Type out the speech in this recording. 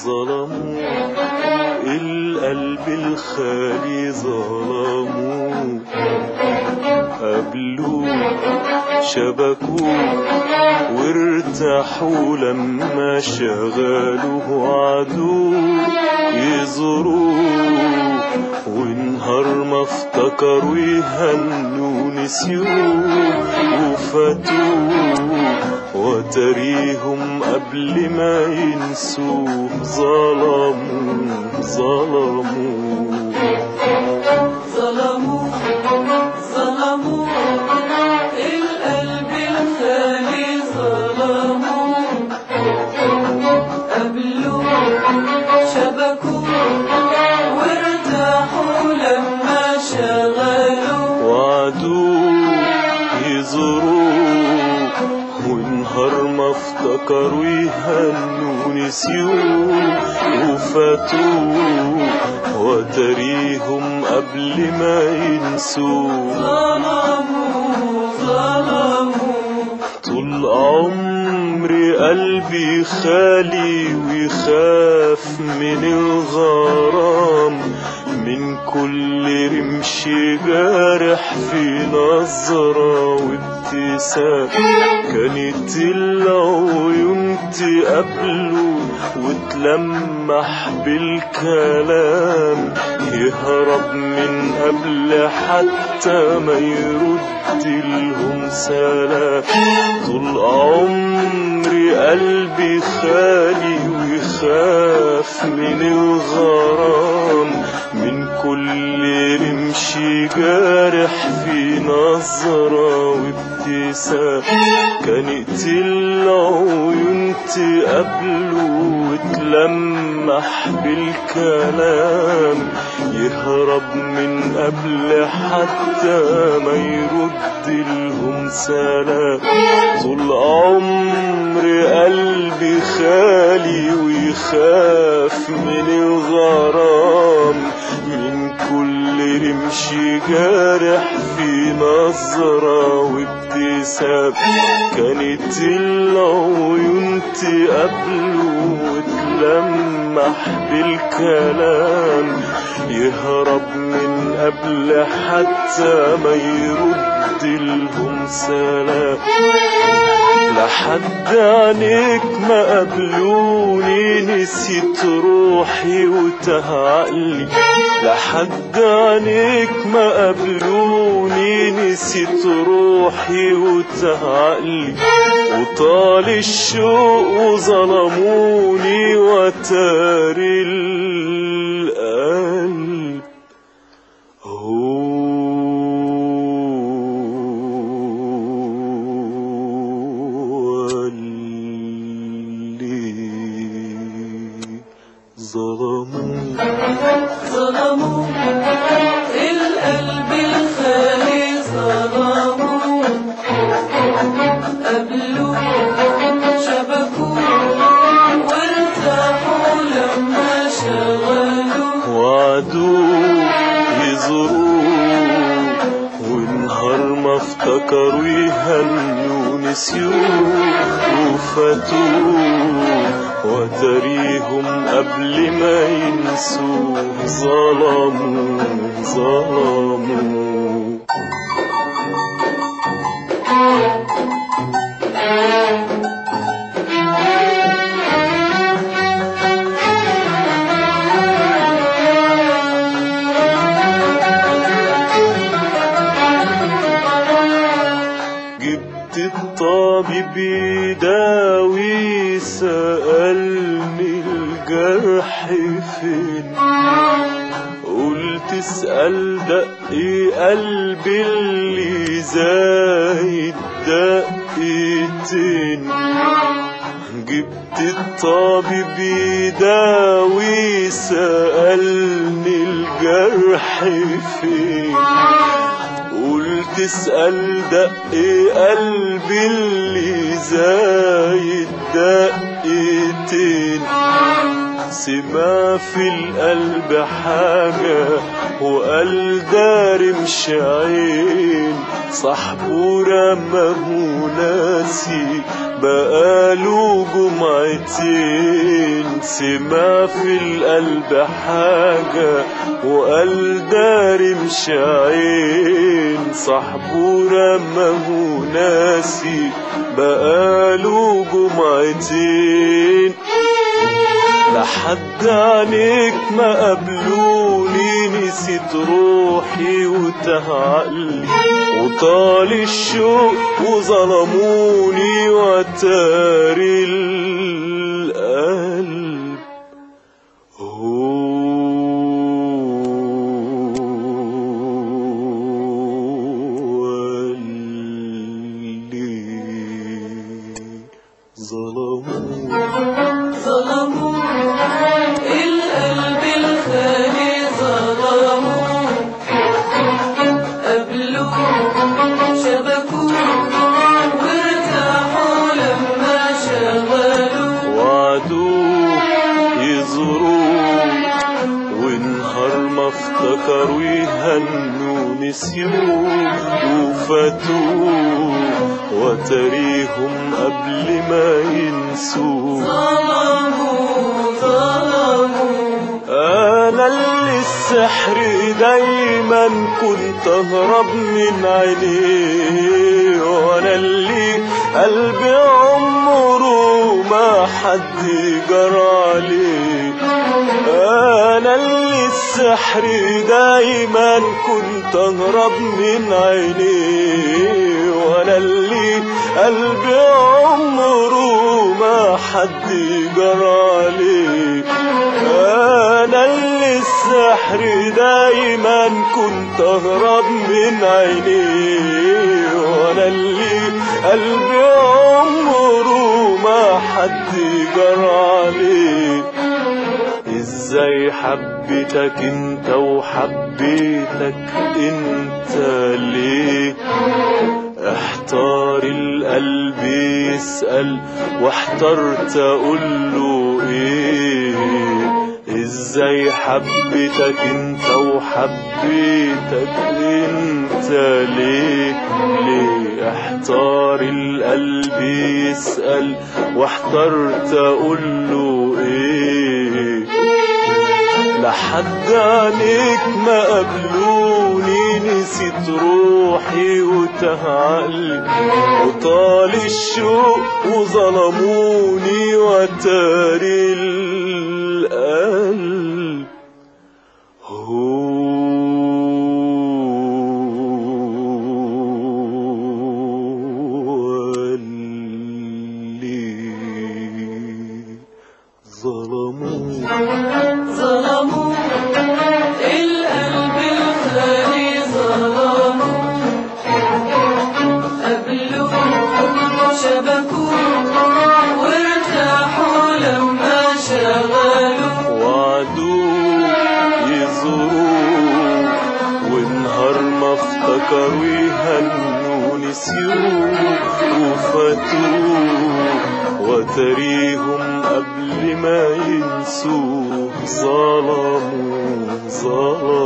ظلموا القلب الخالي، ظلموا قبلوه شبكوه وارتاحوا لما شغلوه عدوه يزوروه، ونهار ما افتكروا يهنوا نسيوه وفاتوه، وتريهم قبل ما ينسوه ظلموا ظلموا ظلموا ظلموا القلب الخالي، ظلموا قبلوا شبكوا وارتاحوا لما شغلوا وعدوه يزوروه، ونهار ما افتكروا يهنوا نسيوه وفاتوه، وتريهم قبل ما ينسوه ظلموا ظلموا. طول عمري قلبي خالي ويخاف من الغرام، من كل رمش جارح في نظرة وابتسام، كانت العيون تقابله وتلمح بالكلام، يهرب من قبل حتى ما يرد لهم سلام. طول عمري قلبي خالي ويخاف من الغرام، من كل رمش جارح في نظرة وابتسام، كانت العيون تقابله وتلمح بالكلام، يهرب من قبل حتى ما يرد لهم سلام. طول عمري قلبي خالي ويخاف من الغرام، من كل رمش جارح في نظرة وابتسام، كانت العيون تقابله وتلمح بالكلام، يهرب من قبل حتى ما يرد لهم سلام. لحد عينيك ما قابلوني نسيت روحي وتاه عقلي، لحد عينيك ما قابلوني نسيت روحي وتاه عقلي، وطال الشوق وظلموني وتاري القلب هو ظلموا ظلموا القلب الخالي، ظلموا قبلوا شبكوا وارتاحوا لما شغلوا، وعدوه يزوروه، ونهار ما افتكروا يهنوا نسيوه وفاتوه، وتريهم قبل ما ينسوه ظلموا ظلموا. جبت الطبيب يداوي، سألني الجرح فين، قلت اسأل دقي قلبي اللي زايد دقيتين. جبت الطبيب يداوي، سألني الجرح فين، قلت اسأل دقي قلبي اللي زايد دقيتين. سمع في القلب حاجة وقال داري مش عين، صاحبه رماه ناسي بقاله جمعتين سمع في القلب حاجة وقال داري مش عين صاحبه رماه ناسي بقاله جمعتين لحد عينيك ما قابلوني نسيت روحي وتاه عقلي وطال الشوق وظلموني وتاري القلب هو اللي ظلموا القلب الخالي ظلموا قبلوا شبكوا وارتاحوا لما شغلوا وعدوه يزوروه ونهار ما افتكروا يهنوا نسيوه وفاتوه وتاريهم قبل ما ينسوه ظلموا انا اللي السحر دايما كنت اهرب من عينيه وانا اللي قلبي عمره ما حد جرى عليه انا اللي السحر دايما كنت اهرب من عينيه وانا اللي قلبي عمره ما حد جرى عليه انا اللي السحر دايما كنت اهرب من عينيه وانا اللي قلبي عمره ما حد جرى عليه ازاي حبيتك انت وحبيتك انت ليه احتار القلب يسأل واحترت اقوله ايه ازاي حبيتك انت وحبيتك انت ليه احتار القلب يسأل واحترت اقوله ايه لحد عينيك ما قابلوني نسيت روحي وتاه عقلي وطال الشوق وظلموني وتاري القلب هو اللي ظلموني القلب الخالي ظلموا قبلوا شبكوا وارتاحوا لما شغلوا وعدوه يزوروه ونهار ما افتكروا يهنوا نسيوه وفاتوه وتاريهم قبل ما ينسوه ظلموا